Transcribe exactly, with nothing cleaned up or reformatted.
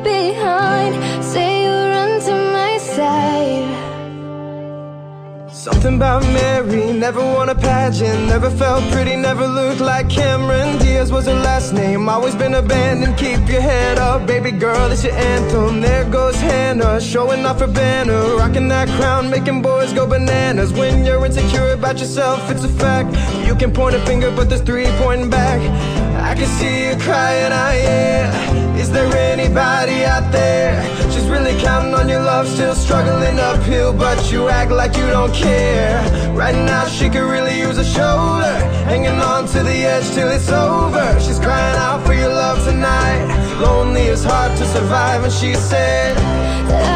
left behind. Say you run to my side. Something about Mary, never won a pageant, never felt pretty, never looked like Cameron Diaz was her last name, always been abandoned. Keep your head up, baby girl, it's your anthem. There goes Hannah, showing off her banner, rocking that crown, making boys go bananas. When you're insecure about yourself, it's a fact. You can point a finger, but there's three pointing back. I can see you crying, I am. Is there anybody out there? She's really counting on your love, still struggling uphill, but you act like you don't care. Right now she could really use a shoulder, hanging on to the edge till it's over. She's crying out for your love tonight. Lonely is hard to survive, and she said